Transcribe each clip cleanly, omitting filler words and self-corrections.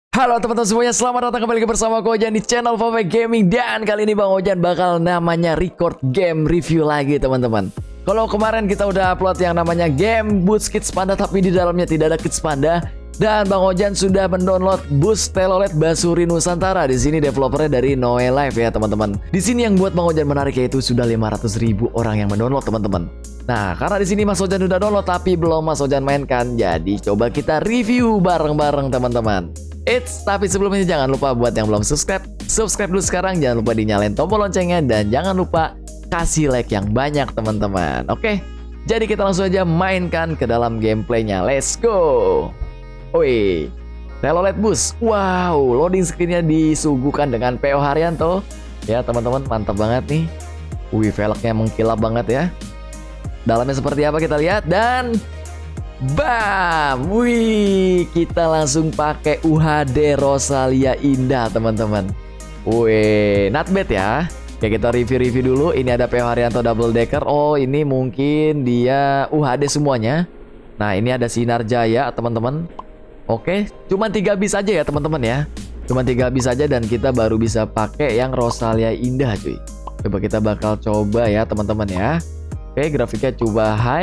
Halo teman-teman semuanya, selamat datang kembali bersama aku Ojan di channel Vove Gaming. Dan kali ini Bang Ojan bakal namanya record game review lagi teman-teman. Kalau kemarin kita udah upload yang namanya game Boost Kids Panda, tapi di dalamnya tidak ada Kids Panda. Dan Bang Ojan sudah mendownload Boost Telolet Basuri Nusantara. Di sini developernya dari Noe Live ya teman-teman. Di sini yang buat Bang Ojan menarik yaitu sudah 500.000 orang yang mendownload teman-teman. Nah, karena di sini Mas Ojan udah download tapi belum Mas Ojan mainkan, jadi coba kita review bareng-bareng teman-teman. Tapi sebelumnya jangan lupa buat yang belum subscribe dulu sekarang, jangan lupa dinyalain tombol loncengnya dan jangan lupa kasih like yang banyak teman-teman. Oke, jadi kita langsung aja mainkan ke dalam gameplaynya. Let's go. Wih, Telolet Boost. Wow, loading screennya disuguhkan dengan PO Haryanto. Ya teman-teman, mantap banget nih. Wih, velgnya mengkilap banget ya. Dalamnya seperti apa kita lihat dan bam! Wih, kita langsung pakai UHD Rosalia Indah teman-teman. Wih, not bad ya. Oke, kita review dulu. Ini ada PO Haryanto Double Decker. Oh, ini mungkin dia UHD semuanya. Nah, ini ada Sinar Jaya teman-teman. Oke, cuma 3 bis aja ya teman-teman ya. Cuma 3 bis aja dan kita baru bisa pakai yang Rosalia Indah cuy. Coba kita bakal coba ya teman-teman ya. Oke, grafiknya coba high.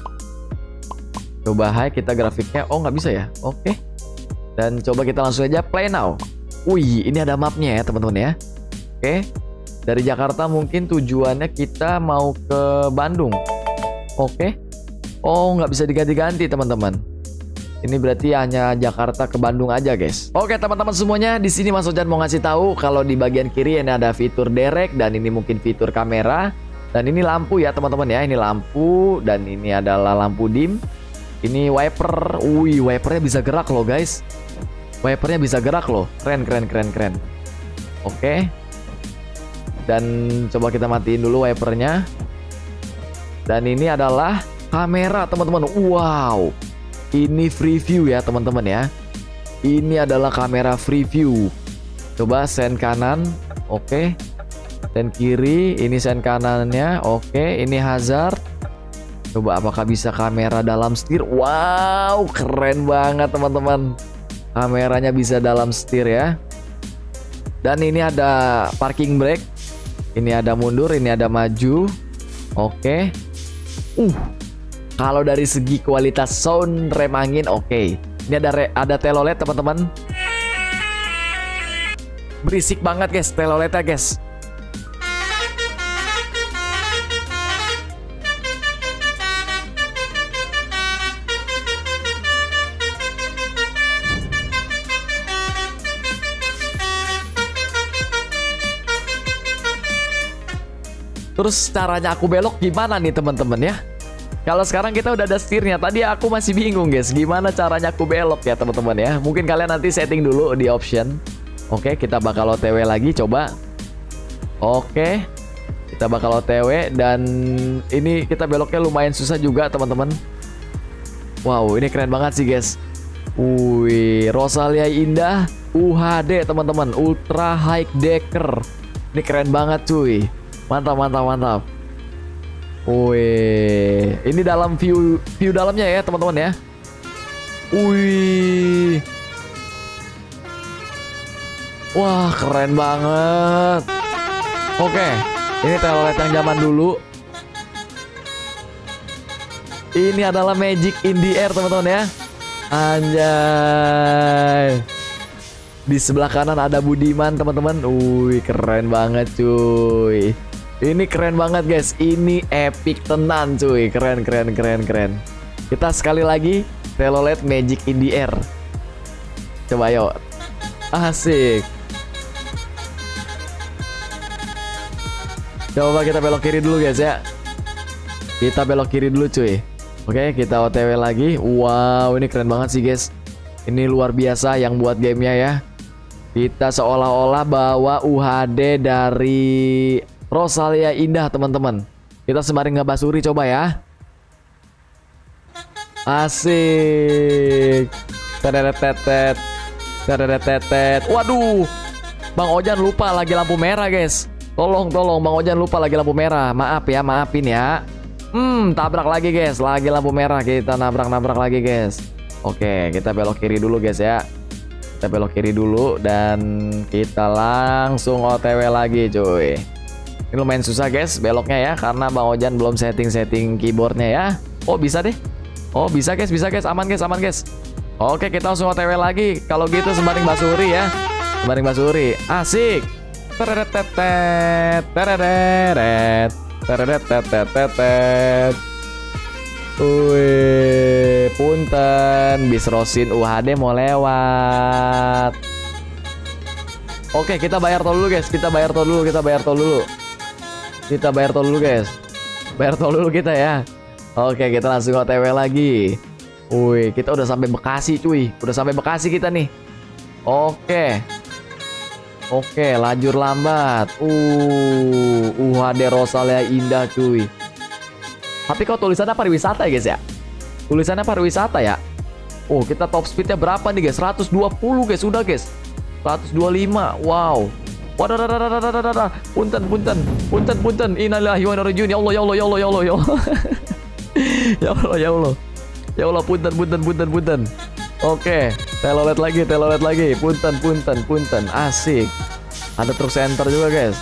Coba high kita grafiknya. Oh, nggak bisa ya. Oke. Dan coba kita langsung aja play now. Wih, ini ada mapnya ya teman-teman ya. Oke. Dari Jakarta mungkin tujuannya kita mau ke Bandung. Oke. Oh, nggak bisa diganti-ganti teman-teman. Ini berarti hanya Jakarta ke Bandung aja guys. Oke teman-teman semuanya, di sini Mas Ojan mau ngasih tahu kalau di bagian kiri ini ada fitur derek dan ini mungkin fitur kamera. Dan ini lampu ya teman-teman ya. Ini lampu dan ini adalah lampu dim. Ini wiper. Wih, wipernya bisa gerak loh guys. Wipernya bisa gerak loh. Keren. Oke. Dan coba kita matiin dulu wipernya. Dan ini adalah kamera teman-teman. Wow. Ini free view ya teman-teman ya. Ini adalah kamera free view. Coba sen kanan. Oke. Sen kiri. Ini sen kanannya. Oke. Ini hazard. Coba apakah bisa kamera dalam setir. Wow, keren banget teman-teman. Kameranya bisa dalam setir ya. Dan ini ada parking brake. Ini ada mundur, ini ada maju. Oke. Kalau dari segi kualitas sound rem angin oke. Ini ada telolet teman-teman. Berisik banget guys teloletnya guys. Terus caranya aku belok gimana nih teman-teman ya? Kalau sekarang kita udah ada setirnya. Tadi aku masih bingung guys, gimana caranya aku belok ya teman-teman ya. Mungkin kalian nanti setting dulu di option. Oke, kita bakal OTW lagi coba. Oke, kita bakal OTW. Dan ini kita beloknya lumayan susah juga teman-teman. Wow, ini keren banget sih guys. Wih, Rosalia Indah UHD teman-teman, Ultra High Decker. Ini keren banget cuy. Mantap. Wih, ini dalam view dalamnya ya teman-teman ya. Wih, wah keren banget. Oke, ini telolet yang zaman dulu. Ini adalah Magic in the Air teman-teman ya. Anjay. Di sebelah kanan ada Budiman teman-teman. Wih, keren banget cuy. Ini keren banget guys. Ini epic tenan cuy. Keren. Kita sekali lagi telolet Magic in the Air. Coba yuk. Asik. Coba kita belok kiri dulu guys ya. Kita belok kiri dulu cuy. Oke, kita OTW lagi. Wow, ini keren banget sih guys. Ini luar biasa yang buat gamenya ya. Kita seolah-olah bawa UHD dari Rosalia Indah teman-teman. Kita sembari ngebasuri coba ya. Asik. Tetetet. Waduh, Bang Ojan lupa lagi lampu merah guys. Tolong Bang Ojan lupa lagi lampu merah. Maaf ya, maafin ya. Tabrak lagi guys. Lagi lampu merah, kita nabrak lagi guys. Oke, kita belok kiri dulu guys ya. Kita belok kiri dulu dan kita langsung OTW lagi cuy. Ini lumayan susah guys beloknya ya, karena Bang Ojan belum setting keyboardnya ya. Oh bisa deh. Oh bisa guys, aman guys. Oke, kita langsung OTW lagi. Kalau gitu sembari basuri ya. Sembari basuri. Asik. Tereretetet, tereret, tereretetetetet. Wih, punten, bis Rosin UHD mau lewat. Oke, kita bayar tol dulu guys. Kita bayar tol dulu guys. Bayar tol dulu kita ya. Oke, kita langsung OTW lagi. Wih, kita udah sampai Bekasi cuy. Udah sampai Bekasi kita nih. Oke, lajur lambat. UHD Rosalia Indah cuy. Tapi kok tulisannya pariwisata ya guys ya? Tulisannya pariwisata ya. Oh, kita top speednya berapa nih guys? 120 guys, udah guys. 125. Wow. Wadah. Punten. Innalillahi wa inna ilaihi raji'un. Ya Allah. Ya Allah, punten. Oke, telolet lagi. Punten. Asik. Ada truk center juga guys.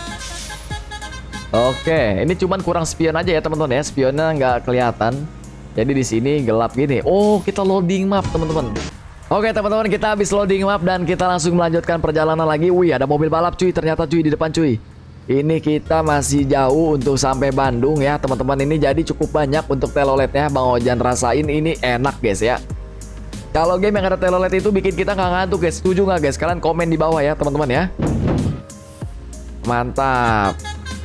Oke, ini cuman kurang spion aja ya teman-teman ya. Spionnya nggak kelihatan. Jadi di sini gelap gini. Oh, kita loading map teman-teman. Oke teman-teman, kita habis loading map dan kita langsung melanjutkan perjalanan lagi. Wih, ada mobil balap cuy. Ternyata cuy di depan cuy. Ini kita masih jauh untuk sampai Bandung ya teman-teman. Ini jadi cukup banyak untuk teloletnya. Bang Ojan rasain ini enak guys ya. Kalau game yang ada telolet itu bikin kita nggak ngantuk guys. Setuju nggak guys? Kalian komen di bawah ya teman-teman ya. Mantap.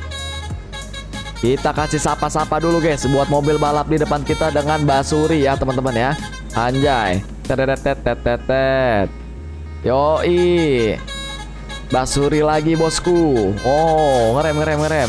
Kita kasih sapa-sapa dulu guys buat mobil balap di depan kita dengan basuri ya teman-teman ya. Anjay. Tetetetetetet. Yoi. Basuri lagi bosku. Oh, ngerem.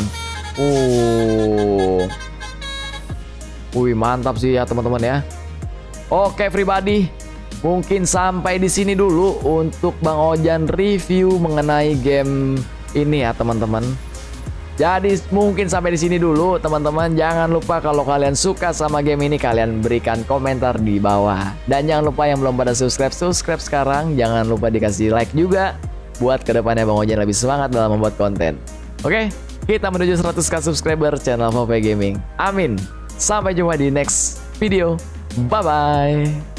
Wih, mantap sih ya teman-teman ya. Oke, everybody. Mungkin sampai di sini dulu untuk Bang Ojan review mengenai game ini ya teman-teman. Jadi mungkin sampai di sini dulu teman-teman. Jangan lupa kalau kalian suka sama game ini kalian berikan komentar di bawah. Dan jangan lupa yang belum pada subscribe sekarang. Jangan lupa dikasih like juga buat kedepannya Bang Ojan lebih semangat dalam membuat konten. Oke, kita menuju 100k subscriber channel VV Gaming. Amin. Sampai jumpa di next video. Bye bye.